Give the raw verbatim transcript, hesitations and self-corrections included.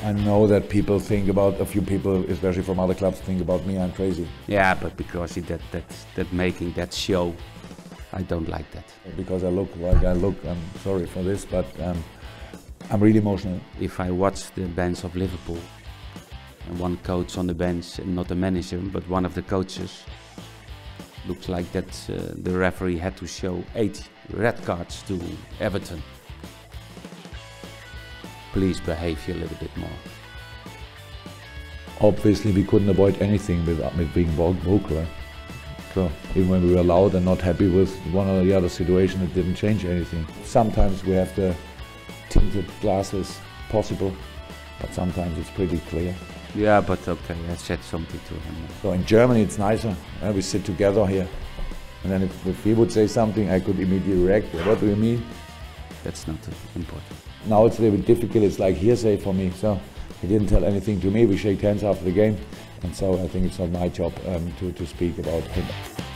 I know that people think about, a few people, especially from other clubs, think about me, I'm crazy. Yeah, but because that, that, that making that show, I don't like that. Because I look like I look, I'm sorry for this, but um, I'm really emotional. If I watch the bench of Liverpool, and one coach on the bench, and not a manager, but one of the coaches, looks like that uh, the referee had to show eight red cards to Everton. Please behave a little bit more. Obviously we couldn't avoid anything with, with being vocal. Eh? So even when we were loud and not happy with one or the other situation, it didn't change anything. Sometimes we have the tinted glasses possible, but sometimes it's pretty clear. Yeah, but okay, I said something to him. So in Germany it's nicer. Eh? We sit together here. And then if, if he would say something, I could immediately react. What do you mean? That's not uh, important. Now it's a little bit difficult, it's like hearsay for me. So he didn't tell anything to me, we shake hands after the game. And so I think it's not my job um, to, to speak about him.